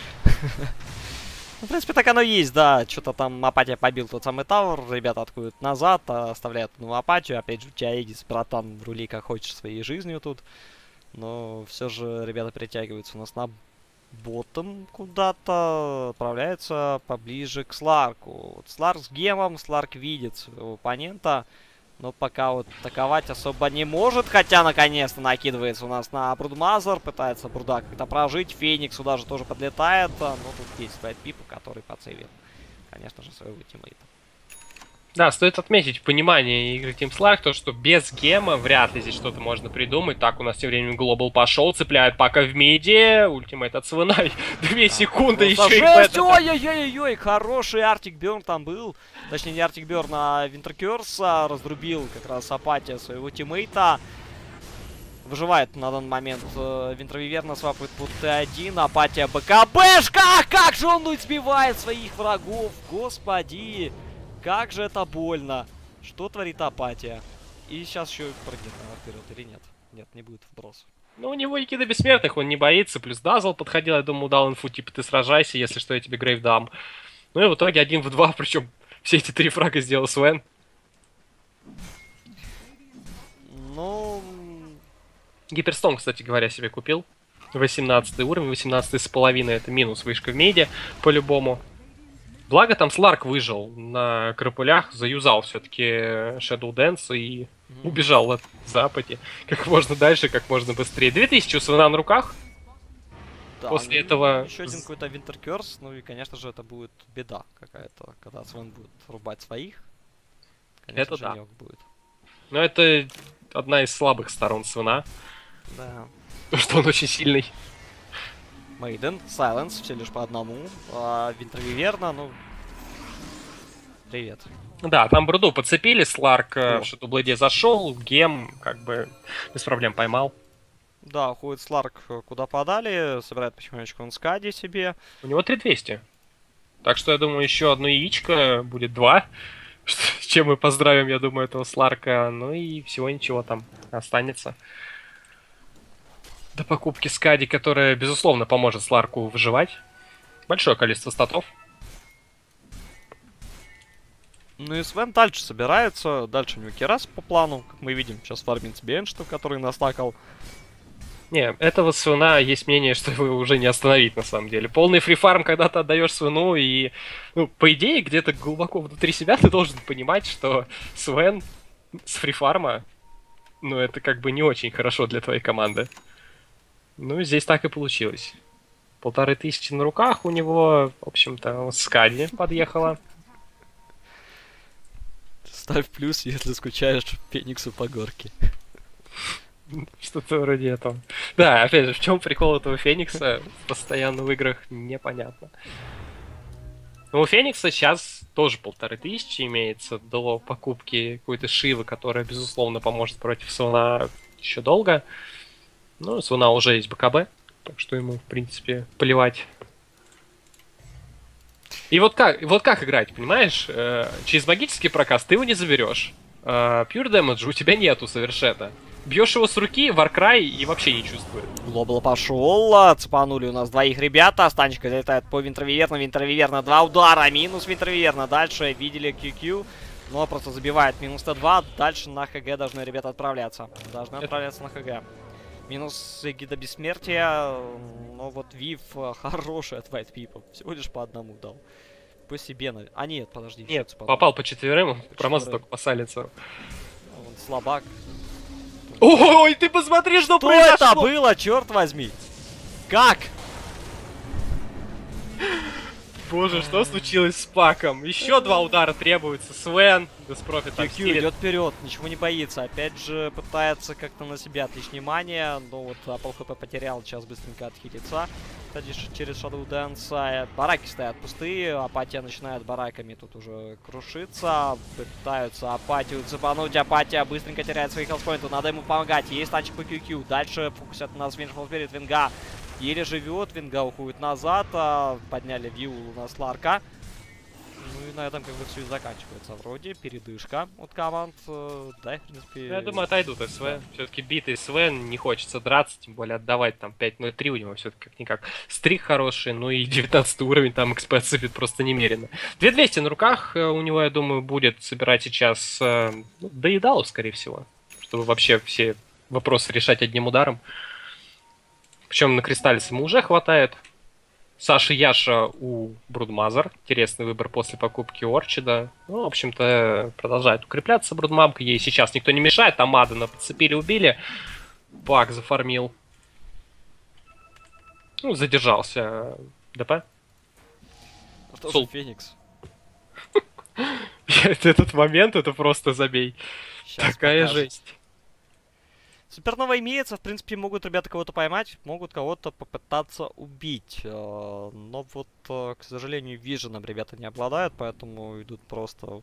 В принципе, так оно и есть, да. Что-то там Апатия побил тот самый тавр, ребята откуют назад, оставляют ну Апатию. Опять же, у тебя Эдис, братан, рули как хочешь своей жизнью тут. Но все же ребята притягиваются у нас на ботом куда-то, отправляются поближе к Сларку. Вот Сларк с гемом, Сларк видит своего оппонента, но пока вот атаковать особо не может, хотя наконец-то накидывается у нас на Брудмазер, пытается Бруда как-то прожить, Феникс сюда же тоже подлетает, но тут есть Вайт Пипа, который поцелил, конечно же, своего тиммейта. Да, стоит отметить понимание игры Team Slark, то, что без гема вряд ли здесь что-то можно придумать. Так, у нас тем временем Глобал пошел, цепляет пока в миде, ультимейт от Свена, две секунды еще и жесть, ой-ой-ой-ой, хороший Артик Берн там был, точнее не Артик Берн, а Винтеркерса, разрубил как раз Апатия своего тиммейта. Выживает на данный момент Винтервиверна, свапает под Т один, Апатия БКБшка, как же он избивает своих врагов, господи! Как же это больно. Что творит апатия? И сейчас еще прыгнет наверное, вперед или нет? Нет, не будет вброс. Ну, у него Никита Бессмертных, он не боится. Плюс Дазл подходил, я думаю, дал инфу, типа, ты сражайся, если что, я тебе Грейв дам. Ну и в итоге один в два, причем все эти три фрага сделал Свен. Ну... Гиперстон, кстати говоря, себе купил. восемнадцатый уровень, восемнадцатый с половиной, это минус вышка в меди, по-любому. Благо там Сларк выжил на крапулях, заюзал все-таки Shadow Dance и mm-hmm. убежал от Западе. Как можно дальше, как можно быстрее. две тысячи у Свена на руках. Да, После ну, этого... Еще один какой-то Winter Curse, ну и, конечно же, это будет беда какая-то, когда Свен будет рубать своих. Конечно это же, да. будет. Но это одна из слабых сторон Свена. Да. Потому что он очень сильный. Мейден, Сайленс, все лишь по одному. А Винтер Виверна, ну... Привет. Да, там Бруду подцепили, Сларк в Шадоблейде зашел, Гем как бы без проблем поймал. Да, уходит Сларк куда подали, собирает потихонечку он Скади себе. У него три двести. Так что я думаю, еще одно яичко будет два. С чем мы поздравим, я думаю, этого Сларка. Ну и всего ничего там останется. До покупки Скади, которая, безусловно, поможет Сларку выживать. Большое количество статов. Ну и Свен дальше собирается. Дальше у него Керас по плану, как мы видим. Сейчас фармит Беншту, который настакал. Не, этого Свена есть мнение, что его уже не остановить на самом деле. Полный фрифарм, когда ты отдаешь Свену, и, ну, по идее, где-то глубоко внутри себя ты должен понимать, что Свен с фрифарма, ну, это как бы не очень хорошо для твоей команды. Ну, здесь так и получилось. Полторы тысячи на руках у него, в общем-то, Скади подъехала. Ставь плюс, если скучаешь Фениксу по горке. Что-то вроде этого. Да, опять же, в чем прикол этого Феникса постоянно в играх, непонятно. Но у Феникса сейчас тоже полторы тысячи имеется до покупки какой-то Шивы, которая, безусловно, поможет против Свена еще долго. Ну, у Свена уже есть БКБ, так что ему, в принципе, плевать. И вот как, вот как играть, понимаешь? Э, через магический прокаст ты его не заберешь. Э, Pure Damage у тебя нету совершенно. Бьешь его с руки, Warcry и вообще не чувствует. Глобал пошел, цепанули у нас двоих ребята. Станчика залетает по Винтервиверна, Винтервиверна два удара, минус Винтервиверна. Дальше видели кью кью, но просто забивает минус Т два. Дальше на ХГ должны ребята отправляться. Должны отправляться на ХГ. Минус Гида Бессмертия, но вот Вив хороший от White People. Всего лишь по одному дал. По себе, наверное. А нет, подожди. Нет, попал по четверым, промазал только по Салицу. Он слабак. Ой, ты посмотри, что, что произошло! это было, черт возьми! Как? Боже, что случилось с Паком? Еще два удара требуется. Свен, без профита. кью кью идет вперед, ничего не боится. Опять же пытается как-то на себя отвлечь внимание. Но вот а, пол хп потерял, сейчас быстренько отхилится. Кстати, через Shadow Dance бараки стоят пустые. Апатия начинает бараками тут уже крушиться. Пытаются Апатию цепануть. Апатия быстренько теряет свои хелспоинты. Надо ему помогать. Есть танчик по кью кью. Дальше фокусят на нас Vengeful Spirit Винга. Еле живет, Винга уходит назад, а, подняли вью на Сларка. Ну и на этом как бы все и заканчивается. Вроде передышка от команд. Да, в принципе... Я думаю, отойдут СВ. Да. Все-таки битый Свен, не хочется драться, тем более отдавать там пять ноль три у него все-таки как-никак. Стрик хороший, ну и девятнадцатый уровень там экспо отсыпет просто немерено. две тысячи двести на руках у него, я думаю, будет собирать сейчас ну, доедалов, скорее всего. Чтобы вообще все вопросы решать одним ударом. Причем на Кристаллис ему уже хватает. Саша Яша у Брудмазер. Интересный выбор после покупки Орчида. Ну, в общем-то, продолжает укрепляться Брудмамка. Ей сейчас никто не мешает. Там Адена подцепили, убили. Пак зафармил. Ну, задержался. ДП. Сол Феникс. Этот момент, это просто забей. Такая жесть. Супернова имеется, в принципе, могут ребята кого-то поймать, могут кого-то попытаться убить. Но вот, к сожалению, виженом ребята не обладают, поэтому идут просто вот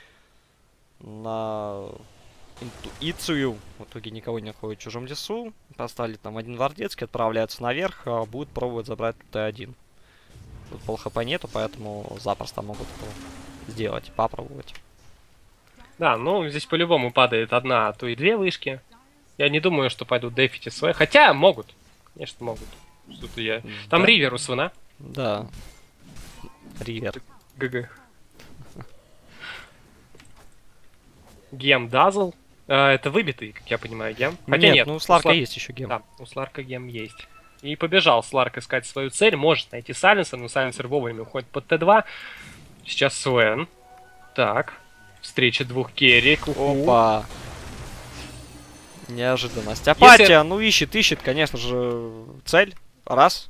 на интуицию. В итоге никого не находят в чужом лесу. Поставили там один вардецкий, отправляются наверх, будут пробовать забрать Т один. Тут пол хп нету, поэтому запросто могут сделать, попробовать. Да, ну здесь по-любому падает одна, а то и две вышки. Я не думаю, что пойдут дефить СВ. Хотя могут. Конечно, могут. Что-то я... Там Да. Ривер у Свена. Да. Ривер. ГГ. Гем Дазл. А, это выбитый, как я понимаю, гем. Хотя нет, нет, ну у Сларка Слар... есть еще гем. Да, у Сларка гем есть. И побежал Сларк искать свою цель. Может найти Сайленсер, но Сайленсер вовремя уходит под Т два. Сейчас Свен. Так. Встреча двух керри. Опа. Неожиданность. Апатия, Если... ну ищет, ищет, конечно же, цель. Раз.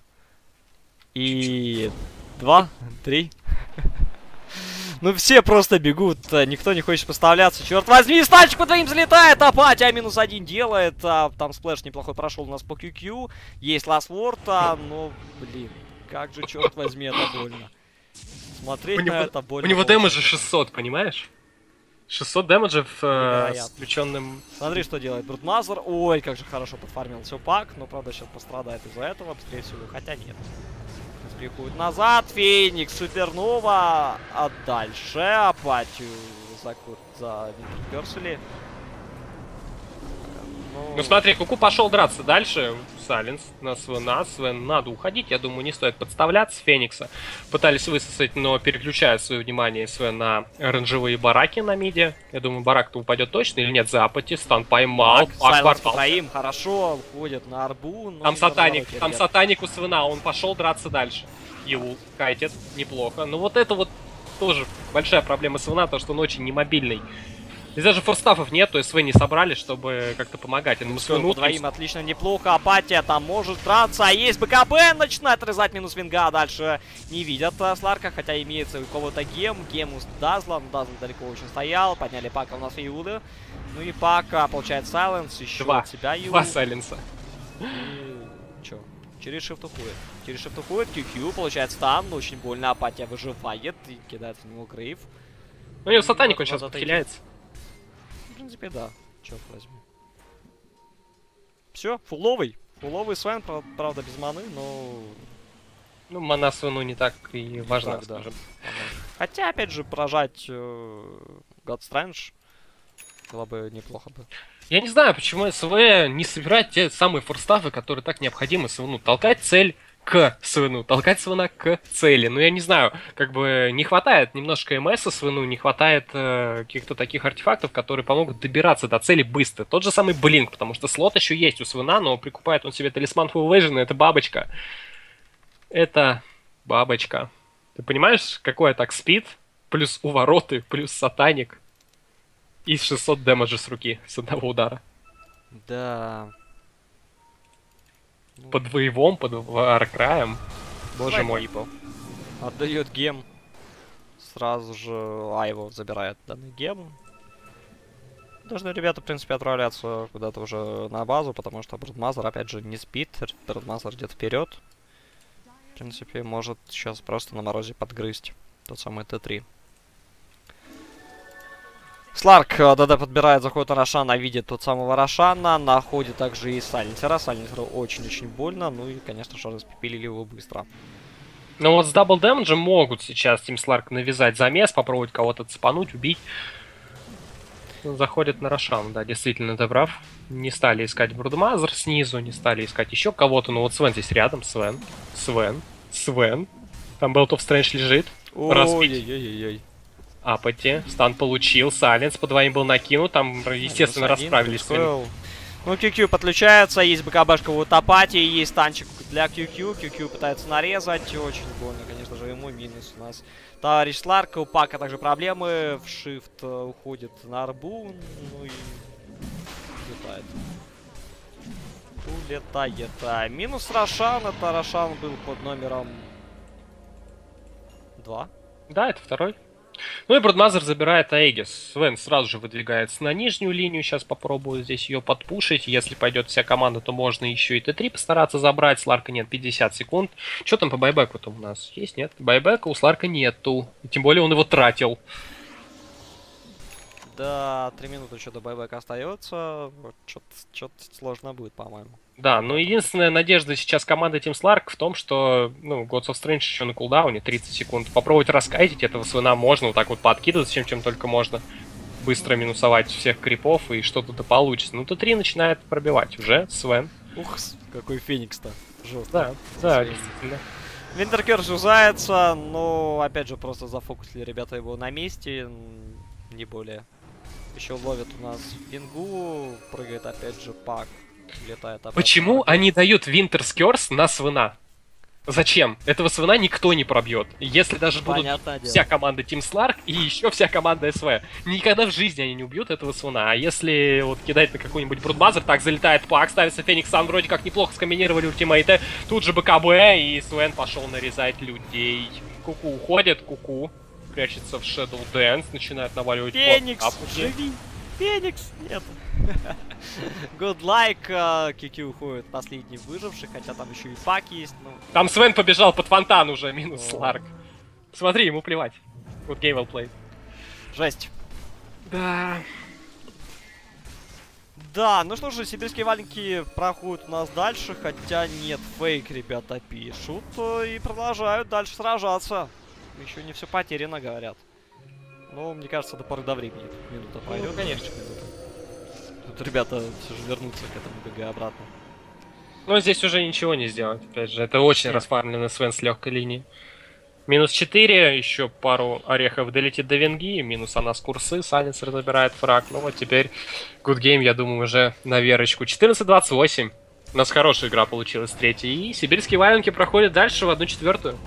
И два, три. Ну все просто бегут, никто не хочет поставляться. Черт возьми, станчик по двоим залетает, Апатия минус один делает. А, там сплэш неплохой прошел у нас по кью кью. Есть ласворта, но, блин, как же, черт возьми, это больно. Смотреть у на него, это больно. У него дэмэджа шестьсот, понимаешь? шестьсот дэмэджа э, с включенным... Смотри, что делает Брудмазер. Ой, как же хорошо подфармил Сюпак, но, правда, сейчас пострадает из-за этого, скорее всего, хотя нет. Приходит назад, Феникс, Супернова, а дальше Апатию закрут за Винтерперсели. Ну... ну смотри, Куку пошел драться дальше. Сайленс на Свена. Свен надо уходить. Я думаю, не стоит подставляться. Феникса пытались высосать, но переключают свое внимание Свен на оранжевые бараки на миде. Я думаю, барак-то упадет точно или нет. За Апати. Стан поймал. Сайленс по троим. Хорошо. Уходит на арбу. Там сатаник. Там сатаник у Свена. Он пошел драться дальше. Его кайтит. Неплохо. Но вот это вот тоже большая проблема Свена, то что он очень немобильный. Здесь даже форстафов нет, то есть СВ не собрали, чтобы как-то помогать. Ну, по двоим отлично, неплохо. Апатия там может драться. А есть БКБ, начинает отрезать минус Винга. Дальше не видят а, Сларка, хотя имеется у кого-то гем. Гем у Дазла, но Дазл далеко очень стоял. Подняли Пака у нас Юды. Ну и Пака получает сайленс. Еще Два. от себя Юды. Два сайленса. Че? Через шифт уходит. Через шифт уходит. кью кью получает стан. Очень больно. Апатия выживает и кидает в него грейв. Ну, у него сатаник он сейчас подхиляется. В принципе, да. Черт возьми. Все, фуловый. Фуловый Свен, правда, без маны, но... Ну, мана Свену не так и важна, так, скажем. Да. Хотя, опять же, поражать э, God Strange было бы неплохо бы. Я не знаю, почему СВ не собирает те самые форстафы, которые так необходимы Свену. Толкать цель к Свену, толкать Свена к цели. Ну, я не знаю, как бы не хватает немножко МСа Свену, не хватает э, каких-то таких артефактов, которые помогут добираться до цели быстро. Тот же самый Блинк, потому что слот еще есть у Свена, но прикупает он себе талисман Full Vision, это бабочка. Это бабочка. Ты понимаешь, какой атак спид, плюс увороты, плюс сатаник и шестьсот дэмэджа с руки, с одного удара. Да... Под воевом, под варкраем. Боже мой. Отдает гем. Сразу же Айво забирает данный гем. Должны ребята, в принципе, отправляться куда-то уже на базу, потому что Брудмазер, опять же, не спит. Брудмазер идет вперед. В принципе, может сейчас просто на морозе подгрызть тот самый Т три. Сларк ДД подбирает, заходит на Рошана, видит тот самого Рошана, находит также и Сайленсера. Сайленсеру очень-очень больно, ну и, конечно же, распепелили его быстро. Ну вот с дабл дэмэджем могут сейчас Тим Сларк навязать замес, попробовать кого-то цепануть, убить. Заходит на Рошан, да, действительно, ты прав. Не стали искать Брудмазер снизу, не стали искать еще кого-то, но вот Свен здесь рядом, Свен, Свен, Свен. Там Belt of Strange лежит. Ой-ой-ой-ой. Апати, стан получил, Сайленс по двоим был накинут, там, естественно, расправились. Ну, кью кью подключается, есть БКБшка у Апати, есть танчик для кью кью, кью кью пытается нарезать, очень больно, конечно же, ему минус у нас. Товарищ Сларк, у Пака также проблемы, в шифт уходит на арбу, ну и улетает. Улетает. А, минус Рошан, это Рошан был под номером два. Да, это второй. Ну и Брудмазер забирает Аегис. Свен сразу же выдвигается на нижнюю линию. Сейчас попробую здесь ее подпушить. Если пойдет вся команда, то можно еще и Т три постараться забрать. Сларка нет, пятьдесят секунд. Что там по байбеку-то у нас? Есть, нет? Байбека у Сларка нету. И тем более он его тратил. Да, три минуты еще до байбека остается. Что-то сложно будет, по-моему. Да, ну единственная надежда сейчас команды Team Slark в том, что, ну, Gods of Strange еще на кулдауне, тридцать секунд. Попробовать раскайтить этого свина можно, вот так вот подкидывать, чем, чем только можно. Быстро минусовать всех крипов, и что-то да получится. Ну, Т три начинает пробивать уже, Свен. Ух, какой Феникс-то. Жестко. Да, да, действительно. Винтеркер жужается, но, опять же, просто зафокусили ребята его на месте, не более. Еще ловит у нас Вингу, прыгает опять же Пак, летает обратно. Почему они дают Winter's Curse на свина? Зачем? Этого свина никто не пробьет. Если даже Понятное будут дело. вся команда Team Slark и еще вся команда СВ. Никогда в жизни они не убьют этого свина. А если вот кидать на какой-нибудь брудбазер, так залетает Пак, ставится Феникс, сам вроде как неплохо скомбинировали ультимейты. Тут же БКБ, и Свен пошел нарезать людей. Куку уходит, Куку прячется в Shadow Dance, начинает наваливать. Феникс, живи! Феникс! Нет. Good like, Кики уходит последний выживший, хотя там еще и Пак есть. Ну... Там Свен побежал под фонтан уже, минус Сларк. Смотри, ему плевать. Вот game well played. Жесть. Да. Да, ну что же, сибирские валенки проходят у нас дальше, хотя нет, фейк ребята пишут и продолжают дальше сражаться. Еще не все потеряно, говорят. Но мне кажется, до поры до времени. Минута пройдет. Ну, конечно. Тут ребята все же вернутся к этому БГ обратно. Но здесь уже ничего не сделать. Опять же, это очень расфармленный Свен с легкой линии. Минус четыре, еще пару орехов долетит до Венги, минус она с курсы, Сайленсер забирает фраг. Ну вот теперь Good Game, я думаю, уже на верочку. четырнадцать двадцать восемь. У нас хорошая игра получилась, третья. И сибирские валенки проходят дальше в одну четвертую.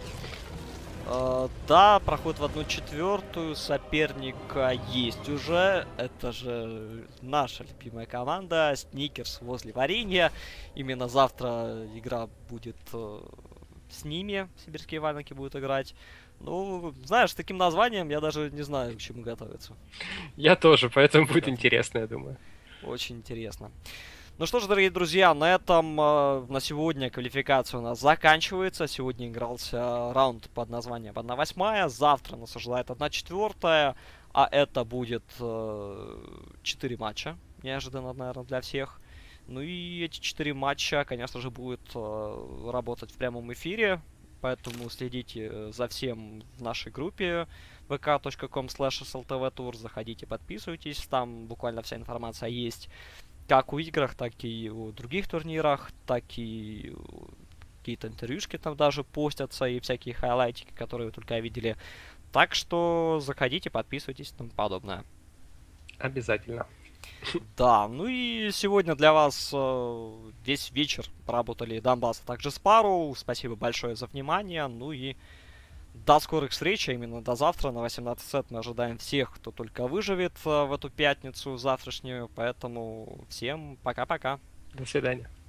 Uh, да, проход в одну четвертую, соперника есть уже, это же наша любимая команда, Сникерс возле варенья, именно завтра игра будет uh, с ними, сибирские валенки будут играть. Ну, знаешь, с таким названием я даже не знаю, к чему готовиться. Я тоже, поэтому будет интересно, я думаю. Очень интересно. Ну что ж, дорогие друзья, на этом э, на сегодня квалификация у нас заканчивается. Сегодня игрался раунд под названием одна восьмая. Завтра нас ожидает одна четвертая. А это будет э, четыре матча. Неожиданно, наверное, для всех. Ну и эти четыре матча, конечно же, будут э, работать в прямом эфире. Поэтому следите за всем в нашей группе ви кей точка ком слэш эс эл ти ви тур. Заходите, подписывайтесь. Там буквально вся информация есть. Как у играх, так и у других турнирах, так и какие-то интервьюшки там даже постятся, и всякие хайлайтики, которые вы только видели. Так что заходите, подписывайтесь и тому подобное. Обязательно. Да, ну и сегодня для вас э, весь вечер поработали Донбасс, а также Спару. Спасибо большое за внимание. Ну и до скорых встреч, а именно до завтра на восемнадцать сет мы ожидаем всех, кто только выживет в эту пятницу завтрашнюю. Поэтому всем пока-пока. До свидания.